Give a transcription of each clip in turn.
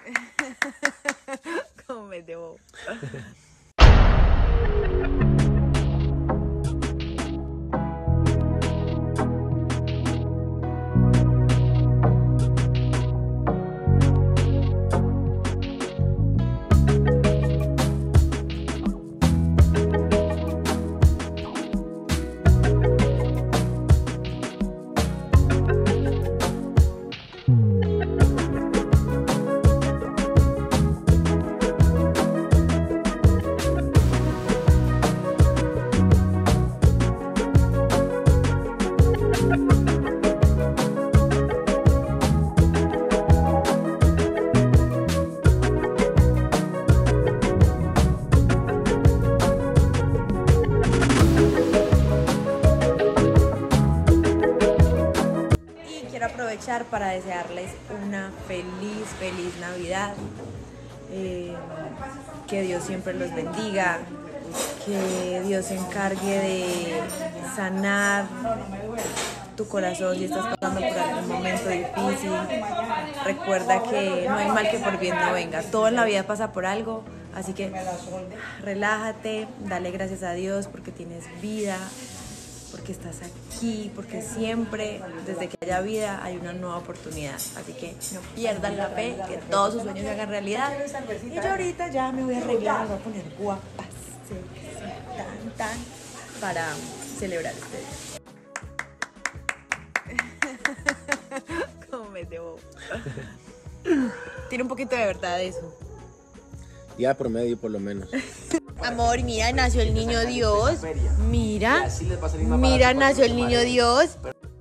¿Cómo me debo? Aprovechar para desearles una feliz Navidad, que Dios siempre los bendiga, que Dios se encargue de sanar tu corazón si estás pasando por algún momento difícil. Recuerda que no hay mal que por bien no venga, todo en la vida pasa por algo, así que relájate, dale gracias a Dios porque tienes vida, porque estás aquí, porque siempre, desde que haya vida, hay una nueva oportunidad. Así que no pierdan la fe, que todos sus sueños se hagan realidad. Y yo ahorita ya me voy a arreglar, me voy a poner guapa, tan, para celebrar este día. ¿Cómo me debo? Tiene un poquito de verdad eso. Ya promedio por lo menos. Amor, mira, nació el niño Dios. Mira, nació el niño Dios.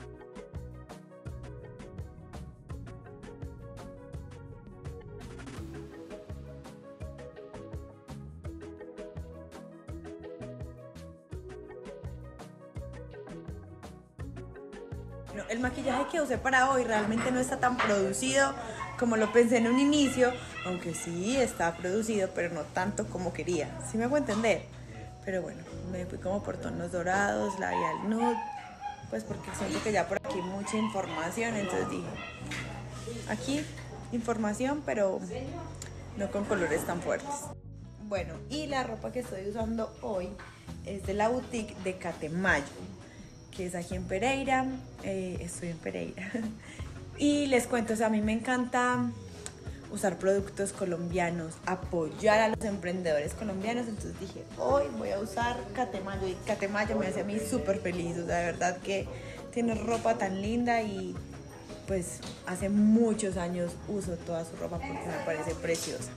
No, el maquillaje que usé para hoy realmente no está tan producido como lo pensé en un inicio, aunque sí está producido, pero no tanto como quería. ¿Sí me hago entender? Pero bueno, me fui como por tonos dorados, labial nude, pues porque siento que ya por aquí mucha información, entonces dije, aquí información, pero no con colores tan fuertes. Bueno, y la ropa que estoy usando hoy es de la boutique de Catemayo, que es aquí en Pereira. Estoy en Pereira. Y les cuento, o sea, a mí me encanta usar productos colombianos, apoyar a los emprendedores colombianos, entonces dije, hoy voy a usar Catemayo, y Catemayo me hace a mí súper feliz, o sea, de verdad que tiene ropa tan linda y pues hace muchos años uso toda su ropa porque me parece preciosa.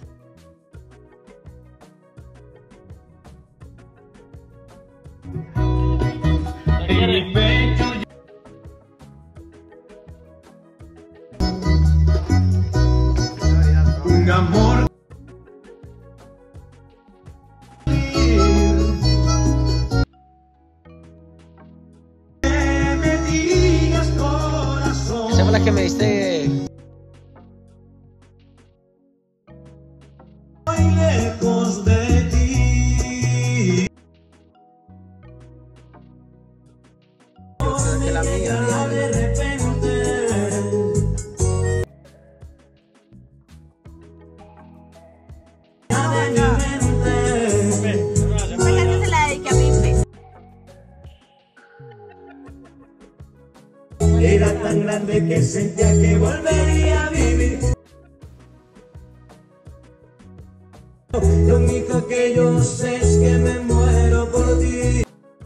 Un amor que me digas, corazón. Esa fue la que me diste. Muy lejos de ti. Creo que la mía. De repente. Era tan grande que sentía que volvería a vivir. Lo único que yo sé es que me muero por ti.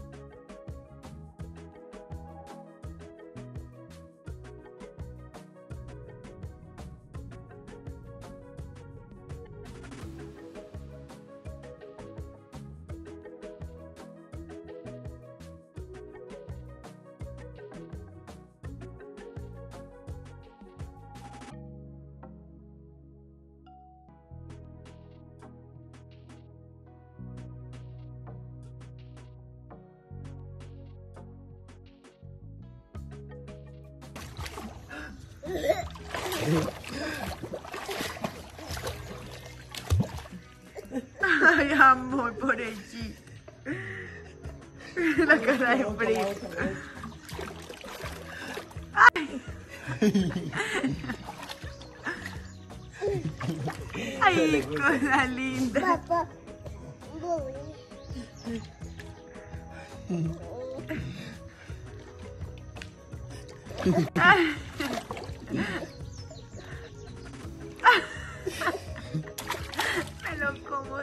Ay, amor, por el chip. La cara de frío. Ay. Ay, cosa linda. Papá. Me lo como.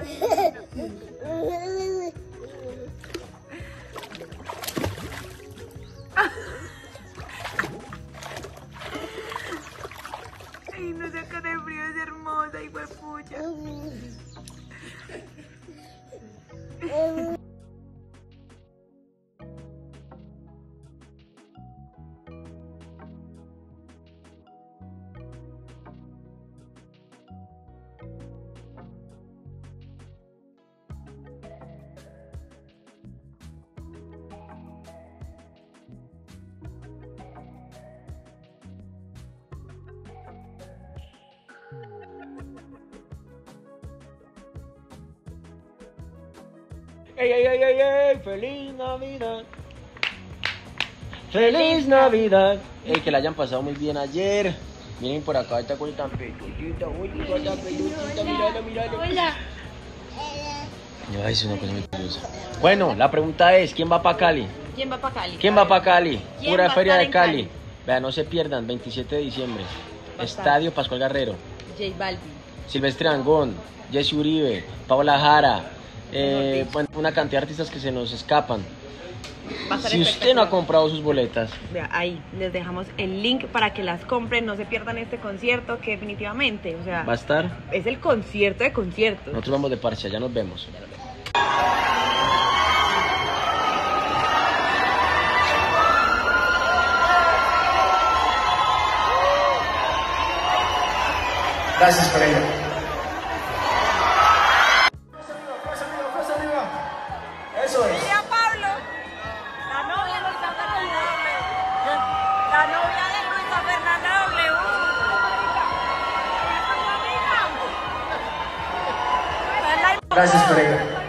Ay, no saca de frío, es hermosa, hijo de pucha. ¡Ey, ey, ey, ey, ey! ¡Feliz Navidad! ¡Feliz Navidad! ¡Ey, que la hayan pasado muy bien ayer! Miren por acá, esta cosa tan peludita. ¡Uy, cosa tan peludita! ¡Mírala, mírala! Hola. Ay, es una cosa muy curiosa. Bueno, la pregunta es, ¿quién va para Cali? ¿Quién va para Cali? ¿Quién va para Cali? ¿Quién Pura va a feria estar de en Cali. Cali? Vean, no se pierdan, 27 de diciembre. Va a estar. Estadio Pascual Guerrero. J Balvin. Silvestre Dangond, Jesse Uribe, Paola Jara, Mejor dicho. bueno, una cantidad de artistas que se nos escapan. Va a estar Si usted no ha espectacular. comprado sus boletas, Vea, ahí les dejamos el link para que las compren, no se pierdan este concierto que definitivamente, o sea, va a estar. es el concierto de conciertos. Nosotros vamos de parche, ya nos vemos. Gracias por ello. Eso es. Mira, Pablo, la novia de Luisa Fernanda W. La novia de Luisa Fernanda W. Gracias por ello.